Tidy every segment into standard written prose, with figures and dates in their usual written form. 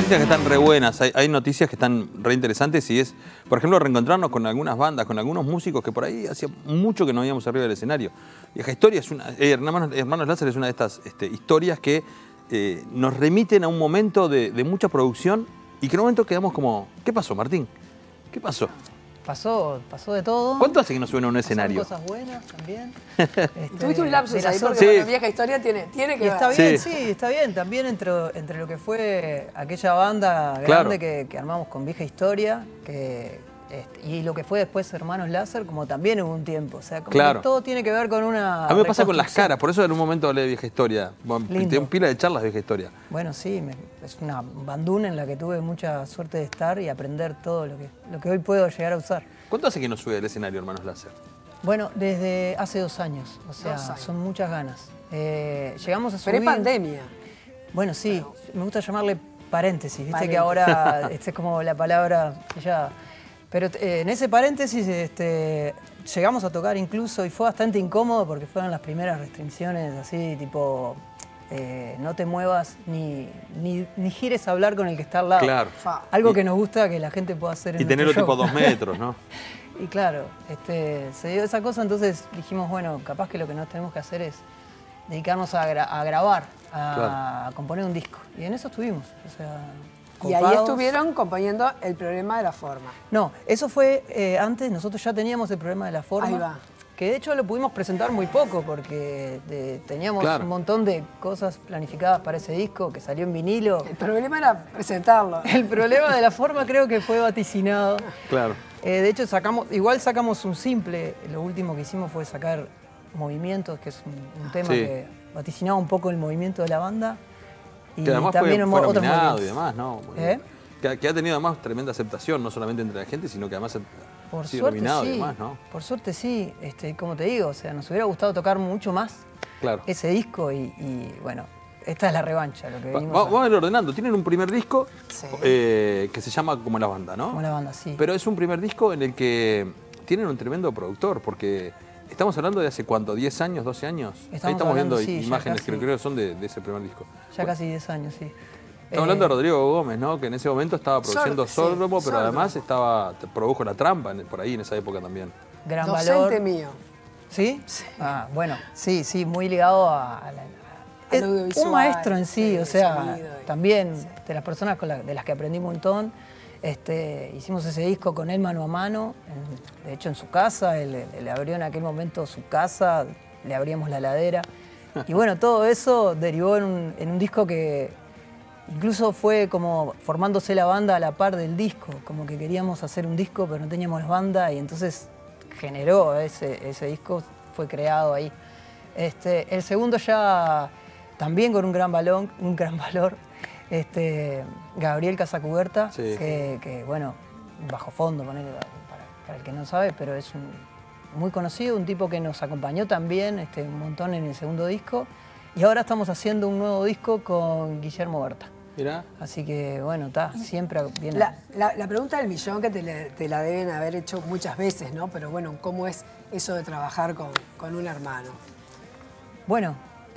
noticias que están re buenas, hay noticias que están re interesantes y es, por ejemplo, reencontrarnos con algunas bandas, con algunos músicos que por ahí hacía mucho que no veíamos arriba del escenario. Vieja Historia es una, Hermanos Láser es una de estas historias que nos remiten a un momento de mucha producción y que en un momento quedamos como, ¿qué pasó, Martín? ¿Qué pasó? Pasó de todo. ¿Cuánto hace que no suben a un escenario? Cosas buenas también. Tuviste un lapsus ahí porque sí. bueno, Vieja Historia tiene que ver. Está bien, Sí. sí, está bien. También entre lo que fue aquella banda Claro. grande que armamos con Vieja Historia y lo que fue después Hermanos Láser, como también hubo un tiempo. O sea, como Claro. que todo tiene que ver con una A mí me pasa con las reconstrucción. caras, por eso en un momento hablé de Vieja Historia. Lindo. Tengo pila de charlas de Vieja Historia. Bueno, sí, es una banduna en la que tuve mucha suerte de estar y aprender todo lo que hoy puedo llegar a usar. ¿Cuánto hace que no sube al escenario Hermanos Láser? Bueno, desde hace 2 años, o sea, 2 años. son muchas ganas. Llegamos a subir... Pre-pandemia. Bueno, sí, me gusta llamarle paréntesis, viste Paréntesis. que ahora es como la palabra ya... Pero en ese paréntesis llegamos a tocar incluso y fue bastante incómodo porque fueron las primeras restricciones así, tipo... no te muevas ni gires a hablar con el que está al lado. Claro. Algo que nos gusta que la gente pueda hacer en Y tenerlo nuestro tipo show. 2 metros, ¿no? Y claro, se dio esa cosa, entonces dijimos, bueno, capaz que lo que nos tenemos que hacer es dedicarnos a grabar, a componer un disco. Y en eso estuvimos. O sea, Y ahí copados. estuvieron componiendo El Problema de la Forma. No, eso fue antes, nosotros ya teníamos el problema de la forma. Ahí va. Que de hecho lo pudimos presentar muy poco porque teníamos Claro. un montón de cosas planificadas para ese disco que salió en vinilo. El problema era presentarlo. El problema de la forma creo que fue vaticinado. Claro. De hecho, igual sacamos un simple. Lo último que hicimos fue sacar Movimientos, que es un tema Sí. que vaticinaba un poco el movimiento de la banda. Y Que además fue otros nominado movimientos. y demás, ¿no? ¿Eh? Que ha tenido además tremenda aceptación, no solamente entre la gente, sino que además Por ha sido suerte nominado sí, y demás, ¿no? por suerte sí. Como te digo, o sea, nos hubiera gustado tocar mucho más Claro. ese disco y bueno, esta es la revancha, lo que venimos Vamos a ir ordenando. Tienen un primer disco Sí. que se llama Como la Banda, ¿no? como la banda, sí. Pero es un primer disco en el que tienen un tremendo productor, porque estamos hablando de hace cuánto, 10 años, 12 años. Ahí estamos hablando, viendo sí, ya imágenes casi. que creo que son de ese primer disco. Ya casi 10 años, sí. Estamos hablando de Rodrigo Gómez, ¿no? Que en ese momento estaba produciendo Sí, Sórdromo, pero Sórdromo. además produjo La Trampa por ahí en esa época también. Gran Docente valor. mío. ¿Sí? Ah, bueno, sí, muy ligado Al es audiovisual, un maestro en sí, sí, o sea, sonido y- también de las personas de las que aprendí un montón. Hicimos ese disco con él mano a mano, de hecho en su casa, él le abrió en aquel momento su casa, le abríamos la heladera. Y bueno, todo eso derivó en un disco que incluso fue como formándose la banda a la par del disco, como que queríamos hacer un disco pero no teníamos banda y entonces generó ese disco, fue creado ahí. El segundo ya también con un gran valor, Gabriel Casacuberta, Sí. que bueno, bajo fondo, ponele, para el que no sabe, pero es muy conocido, un tipo que nos acompañó también un montón en el segundo disco. Y ahora estamos haciendo un nuevo disco con Guillermo Berta. Mirá. Así que bueno, está, siempre viene. La pregunta del millón que te la deben haber hecho muchas veces, ¿no? Pero bueno, ¿cómo es eso de trabajar con un hermano? Bueno,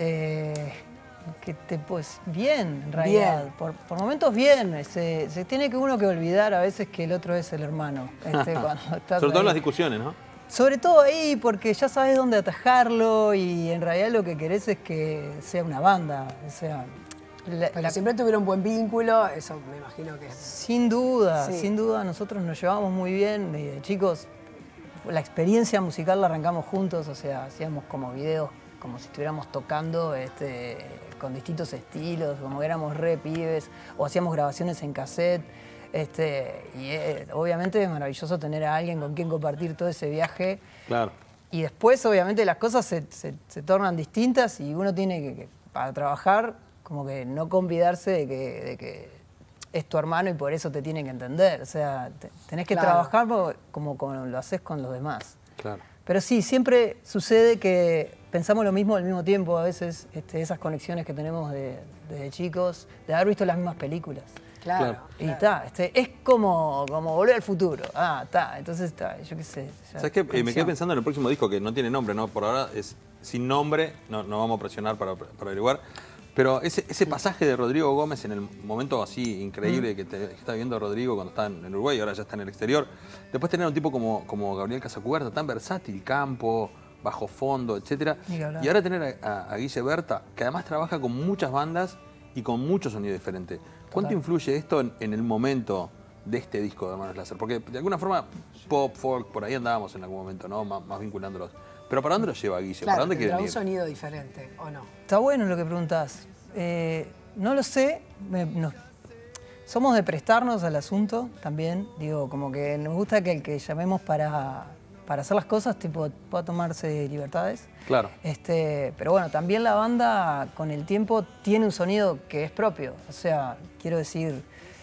pues bien, en realidad. Bien. Por momentos bien. Se tiene que uno que olvidar a veces que el otro es el hermano. Cuando estás Sobre todo en ahí. las discusiones, ¿no? Sobre todo ahí, porque ya sabes dónde atajarlo y en realidad lo que querés es que sea una banda. O sea, Pero siempre tuvieron buen vínculo, eso me imagino que es. sin duda, nosotros nos llevamos muy bien. De chicos, la experiencia musical la arrancamos juntos, o sea, hacíamos como videos como si estuviéramos tocando con distintos estilos, como que éramos re pibes, o hacíamos grabaciones en cassette. Obviamente es maravilloso tener a alguien con quien compartir todo ese viaje. Claro. Y después, obviamente, las cosas se tornan distintas y uno tiene que, para trabajar, como que no convidarse de que es tu hermano y por eso te tiene que entender. O sea, tenés que Claro. trabajar como lo haces con los demás. Claro. Pero sí, siempre sucede que pensamos lo mismo al mismo tiempo, a veces esas conexiones que tenemos desde chicos, de haber visto las mismas películas. Claro. Y está, es como Volver al Futuro. Entonces está, yo qué sé. ¿Sabes qué? Me quedé pensando en el próximo disco que no tiene nombre, ¿no? Por ahora es sin nombre, no vamos a presionar para averiguar. Pero ese pasaje de Rodrigo Gómez en el momento así increíble que está viviendo Rodrigo cuando está en Uruguay y ahora ya está en el exterior. Después tener un tipo como Gabriel Casacuberta, tan versátil, campo, bajo fondo, etc. Y ahora tener a Guille Berta, que además trabaja con muchas bandas y con mucho sonido diferente. ¿Cuánto influye esto en el momento de este disco de Hermanos Láser? Porque de alguna forma pop, folk, por ahí andábamos en algún momento, ¿no? Más vinculándolos. Pero ¿para dónde lo lleva Guille? Claro, ¿Para dónde quiere un ir? sonido diferente, ¿o no? Está bueno lo que preguntás. No lo sé. Somos de prestarnos al asunto también. Digo, como que nos gusta que el que llamemos para hacer las cosas tipo, pueda tomarse libertades. Claro. Pero bueno, también la banda con el tiempo tiene un sonido que es propio. O sea, quiero decir,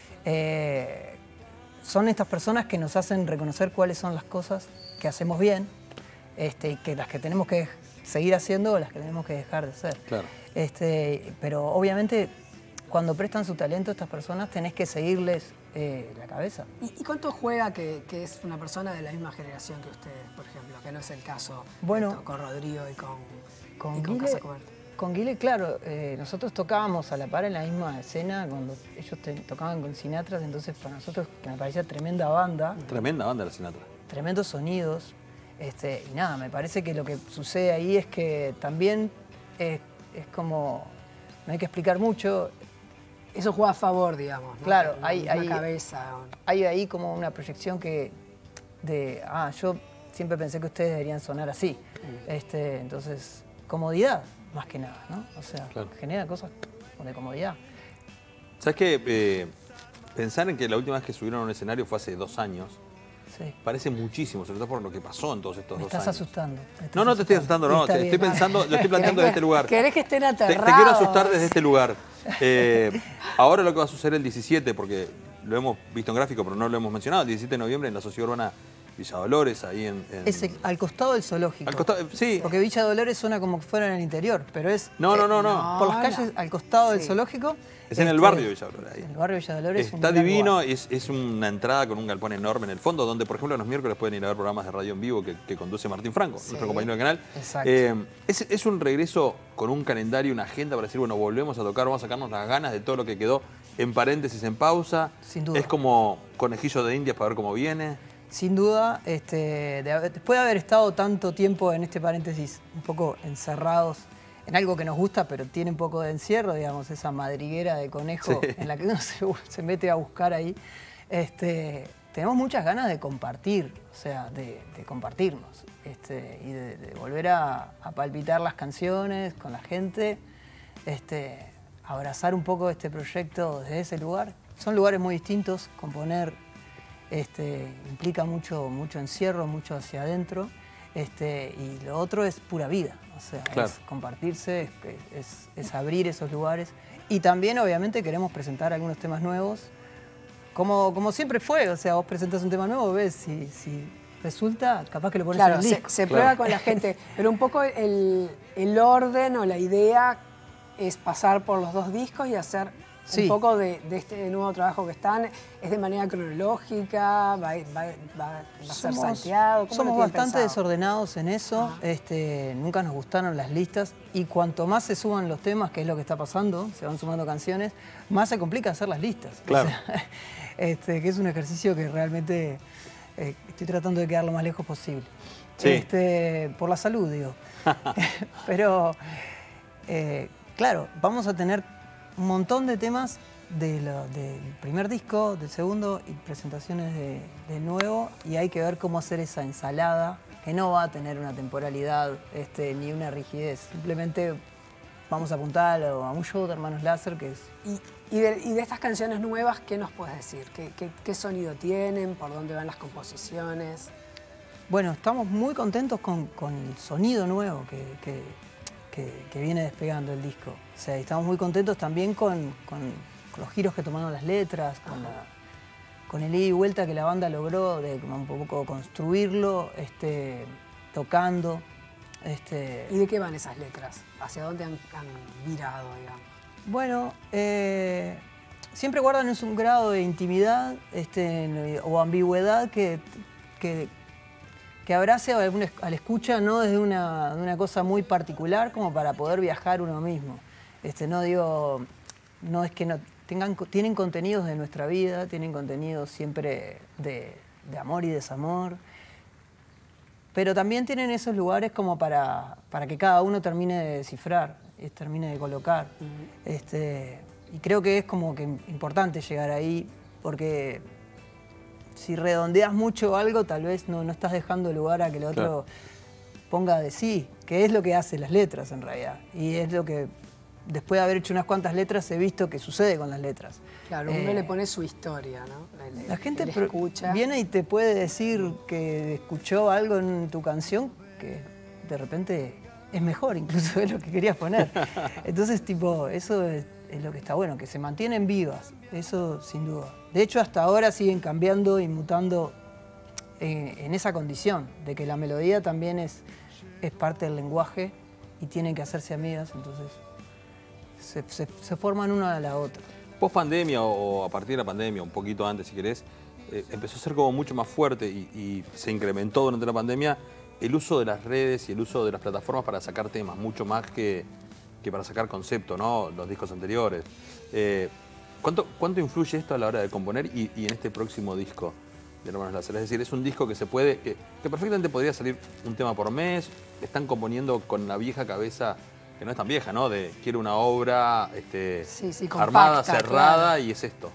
son estas personas que nos hacen reconocer cuáles son las cosas que hacemos bien, y que las que tenemos que seguir haciendo o las que tenemos que dejar de hacer. Claro. Pero obviamente cuando prestan su talento a estas personas tenés que seguirles la cabeza. ¿Y cuánto juega que es una persona de la misma generación que ustedes, por ejemplo? Que no es el caso con Rodrigo y con Casacuberta. Con Guille, claro, nosotros tocábamos a la par en la misma escena cuando ellos tocaban con Sinatra, entonces para nosotros, que me parecía tremenda banda. Tremenda banda la Sinatra. Tremendos sonidos. Y nada, me parece que lo que sucede ahí es que también es como, no hay que explicar mucho. Eso juega a favor, digamos, ¿no? Claro, hay cabeza. Hay ahí como una proyección yo siempre pensé que ustedes deberían sonar así. Entonces, comodidad, más que nada, ¿no? O sea, claro, genera cosas de comodidad. ¿Sabes qué? Pensar en que la última vez que subieron a un escenario fue hace 2 años. Sí. Parece muchísimo, sobre todo por lo que pasó en todos estos 2 años. Me estás asustando. No te estoy asustando, no. Estoy pensando, lo estoy planteando desde este lugar. ¿Querés que estén aterrados? Te quiero asustar desde este lugar. Ahora lo que va a suceder el 17, porque lo hemos visto en gráfico, pero no lo hemos mencionado, el 17 de noviembre en la Sociedad Urbana Villa Dolores, ahí Es al costado del zoológico. Al costado, sí. Porque Villa Dolores suena como que fuera en el interior, pero es... No. Por las calles, al costado del zoológico. Es en el barrio de Villa Dolores. Ahí. En el barrio de Villa Dolores. Está divino, es una entrada con un galpón enorme en el fondo, donde por ejemplo los miércoles pueden ir a ver programas de radio en vivo que conduce Martín Franco, nuestro compañero del canal. Exacto. Es un regreso con un calendario, una agenda para decir, bueno, volvemos a tocar, vamos a sacarnos las ganas de todo lo que quedó en paréntesis, en pausa. Sin duda. Es como conejillo de Indias para ver cómo viene. Sin duda, después de haber estado tanto tiempo en este paréntesis, un poco encerrados en algo que nos gusta, pero tiene un poco de encierro, digamos, esa madriguera de conejo en la que uno se mete a buscar ahí, tenemos muchas ganas de compartir, o sea, de compartirnos, y de volver a palpitar las canciones con la gente, abrazar un poco este proyecto desde ese lugar. Son lugares muy distintos, componer implica mucho encierro, mucho hacia adentro, y lo otro es pura vida, o sea, claro, es compartirse, es abrir esos lugares. Y también, obviamente, queremos presentar algunos temas nuevos, como siempre fue, o sea, vos presentas un tema nuevo, ves si resulta, capaz que lo pones en el disco. Se prueba con la gente, pero un poco el orden o la idea es pasar por los 2 discos y hacer un poco de este nuevo trabajo que están. ¿Es de manera cronológica? ¿Va a ser salteado? Somos bastante desordenados en eso. Nunca nos gustaron las listas. Y cuanto más se suban los temas, que es lo que está pasando, se van sumando canciones, más se complica hacer las listas. Claro. O sea, que es un ejercicio que realmente estoy tratando de quedar lo más lejos posible. Sí. Por la salud, digo. Pero, claro, vamos a tener un montón de temas del primer disco, del segundo y presentaciones del nuevo, y hay que ver cómo hacer esa ensalada que no va a tener una temporalidad ni una rigidez. Simplemente vamos a apuntar a un show de Hermanos Láser que es... ¿Y de estas canciones nuevas qué nos puedes decir? ¿Qué sonido tienen? ¿Por dónde van las composiciones? Bueno, estamos muy contentos con el sonido nuevo que viene despegando el disco. O sea, estamos muy contentos también con los giros que tomaron las letras, con el ida y vuelta que la banda logró de un poco construirlo, tocando. ¿Y de qué van esas letras? ¿Hacia dónde han virado, digamos? Bueno, siempre guardan un grado de intimidad o ambigüedad que abrace al escucha, no desde una cosa muy particular como para poder viajar uno mismo. No digo, no es que no tienen contenidos de nuestra vida, tienen contenidos siempre de amor y desamor, pero también tienen esos lugares como para que cada uno termine de descifrar, termine de colocar. Y creo que es como que importante llegar ahí, porque si redondeas mucho algo, tal vez no estás dejando lugar a que el otro ponga de sí, que es lo que hacen las letras en realidad. Y es lo que, después de haber hecho unas cuantas letras, he visto que sucede con las letras. Claro, uno le pone su historia, ¿no? La gente escucha. Viene y te puede decir que escuchó algo en tu canción que de repente es mejor incluso de lo que querías poner. Entonces, eso es lo que está bueno, que se mantienen vivas, eso sin duda. De hecho, hasta ahora siguen cambiando y mutando en esa condición, de que la melodía también es parte del lenguaje y tienen que hacerse amigas, entonces se forman una a la otra. Post pandemia o a partir de la pandemia, un poquito antes si querés, empezó a ser como mucho más fuerte y se incrementó durante la pandemia el uso de las redes y el uso de las plataformas para sacar temas, mucho más que para sacar concepto, ¿no? Los discos anteriores. ¿Cuánto influye esto a la hora de componer y en este próximo disco de Hermanos Láser? Es decir, es un disco que se puede, que perfectamente podría salir un tema por mes, están componiendo con la vieja cabeza, que no es tan vieja, ¿no? De quiero una obra compacta, armada, cerrada, claro. Y es esto.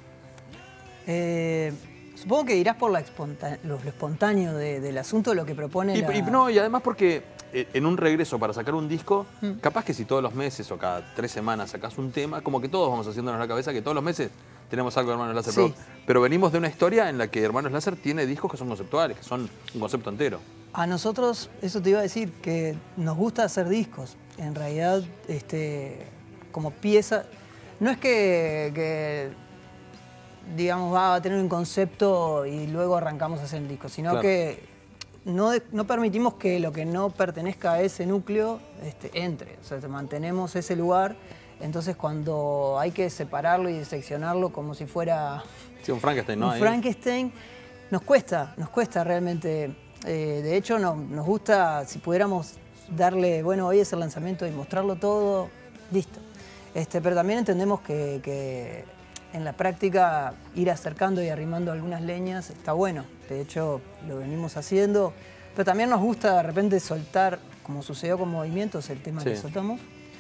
Supongo que irás por lo espontáneo del asunto, lo que propone y además porque en un regreso para sacar un disco, capaz que si todos los meses o cada 3 semanas sacás un tema, como que todos vamos haciéndonos la cabeza que todos los meses tenemos algo de Hermanos Láser. Sí. Pero venimos de una historia en la que Hermanos Láser tiene discos que son conceptuales, que son un concepto entero. A nosotros, eso te iba a decir, que nos gusta hacer discos. En realidad, como pieza, no es que digamos, va a tener un concepto y luego arrancamos a hacer el disco, sino que no permitimos que lo que no pertenezca a ese núcleo entre. O sea, mantenemos ese lugar, entonces cuando hay que separarlo y diseccionarlo como si fuera... Sí, un Frankenstein, ¿no? Un Frankenstein, nos cuesta realmente. De hecho, nos gusta, si pudiéramos darle, bueno, hoy es el lanzamiento y mostrarlo todo, listo. Pero también entendemos que en la práctica ir acercando y arrimando algunas leñas está bueno. De hecho, lo venimos haciendo. Pero también nos gusta de repente soltar, como sucedió con Movimientos, el tema que soltamos,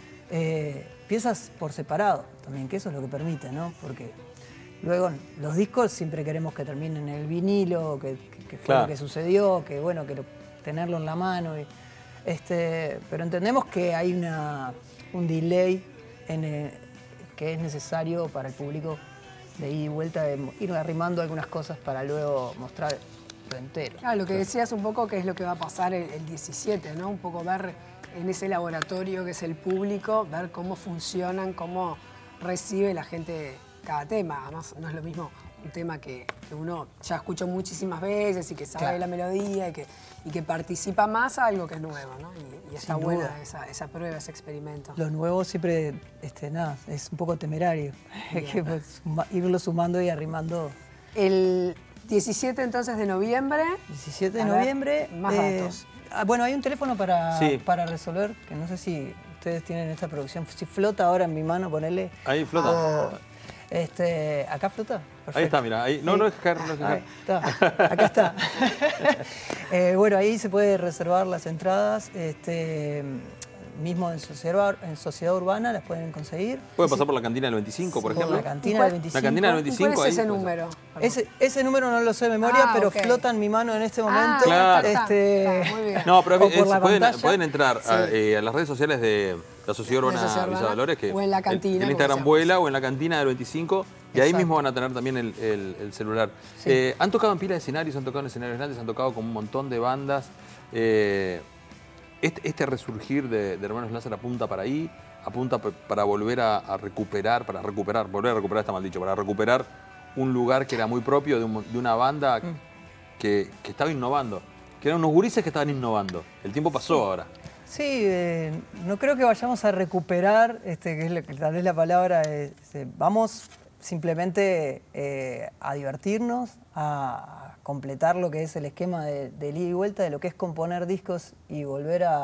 piezas por separado también, que eso es lo que permite, ¿no? Porque luego los discos siempre queremos que terminen en el vinilo, que fue lo que sucedió, que bueno, que tenerlo en la mano. Pero entendemos que hay un delay que es necesario para el público de ida y vuelta, de ir arrimando algunas cosas para luego mostrar lo entero. Claro, lo que decías un poco que es lo que va a pasar el 17, ¿no? Un poco ver en ese laboratorio que es el público, ver cómo funcionan, cómo recibe la gente cada tema. Además, no es lo mismo un tema que uno ya escuchó muchísimas veces y que sabe la melodía y que participa más a algo que es nuevo, ¿no? Y está buena esa prueba, ese experimento. Lo nuevo siempre, es un poco temerario. Hay que irlo sumando y arrimando. El 17 entonces de noviembre. 17 de noviembre. Más datos. Bueno, hay un teléfono para resolver, que no sé si ustedes tienen esta producción. Si flota ahora en mi mano, ponele. Ahí flota. ¿Acá flota? Perfecto. Ahí está, mira. Ahí, no es dejar. Acá está. Bueno, ahí se puede reservar las entradas. Mismo en Sociedad Urbana las pueden conseguir. Puede pasar por la cantina del 25, por ejemplo. La cantina del 25. La cantina del 25. ¿Y cuál es ese número? Ese número no lo sé de memoria, pero flota en mi mano en este momento. Claro. Muy bien. No, pero pueden entrar a las redes sociales de la Sociedad Urbana Villa Dolores, que o en la cantina. En Instagram Vuela o en la cantina del 25. Y ahí mismo van a tener también el celular. Sí. Han tocado en pila de escenarios, han tocado en escenarios grandes, han tocado con un montón de bandas. Este resurgir de Hermanos Láser apunta para ahí, apunta para volver a recuperar, volver a recuperar está mal dicho, para recuperar un lugar que era muy propio de una banda que estaba innovando, que eran unos gurises que estaban innovando. El tiempo pasó ahora. Sí, no creo que vayamos a recuperar, que es tal vez la palabra, vamos simplemente a divertirnos, a completar lo que es el esquema de ida y vuelta, de lo que es componer discos y volver a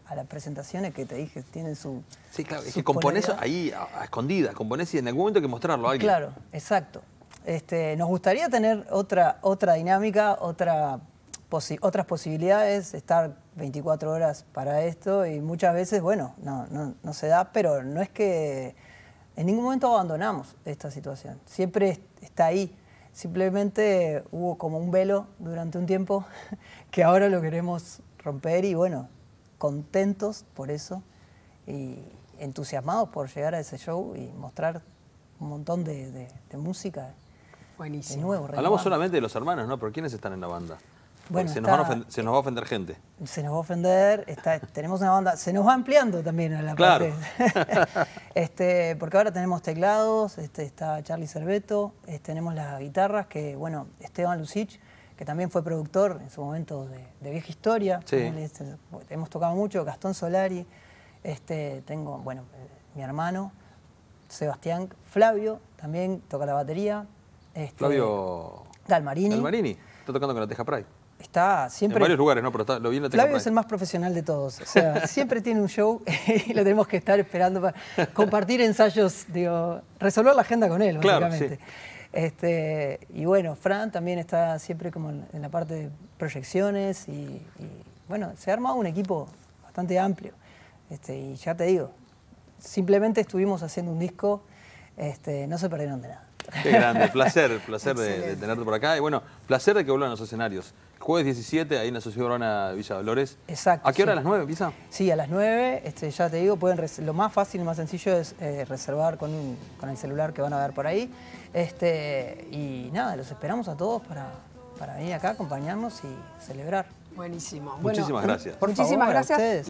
a las presentaciones que te dije, tienen su... Sí, claro, es que componés ahí a escondidas, componés y en algún momento hay que mostrarlo a alguien. Claro, exacto. Nos gustaría tener otra dinámica, otras posibilidades, estar 24 horas para esto y muchas veces, bueno, no se da, pero no es que en ningún momento abandonamos esta situación. Siempre está ahí. Simplemente hubo como un velo durante un tiempo que ahora lo queremos romper y bueno, contentos por eso y entusiasmados por llegar a ese show y mostrar un montón de música. Buenísimo. De nuevo, hablamos solamente de los hermanos, ¿no? Pero ¿quiénes están en la banda? Bueno, se nos va a ofender gente. Se nos va a ofender, tenemos una banda, se nos va ampliando también a la claro. parte. Porque ahora tenemos teclados, está Charlie Cerveto, tenemos las guitarras, que bueno, Esteban Lucich, que también fue productor en su momento de Vieja Historia. Sí. Hemos tocado mucho, Gastón Solari, tengo, bueno, mi hermano, Sebastián, Flavio, también toca la batería. Flavio Galmarini. Galmarini, está tocando con la Teja Pride. Está siempre... En varios lugares, ¿no? Pero lo vi en la Teja Flavio Pride. es el más profesional de todos. O sea, siempre tiene un show y lo tenemos que estar esperando para compartir ensayos, digo, resolver la agenda con él, básicamente. Claro, sí. Y bueno, Fran también está siempre como en la parte de proyecciones y bueno, se ha armado un equipo bastante amplio. Y ya te digo, simplemente estuvimos haciendo un disco, no se perdieron de nada. Qué grande, placer de tenerte por acá. Y bueno, placer de que vuelvan a los escenarios. Jueves 17, ahí en la Sociedad Urbana Villa Dolores. Exacto. ¿A qué hora? ¿A las 9 empieza? Sí, a las 9. Ya te digo, lo más fácil y más sencillo es reservar con el celular que van a ver por ahí. Y nada, los esperamos a todos para venir acá, acompañarnos y celebrar. Buenísimo. Muchísimas gracias. Por Muchísimas favor, gracias. A ustedes.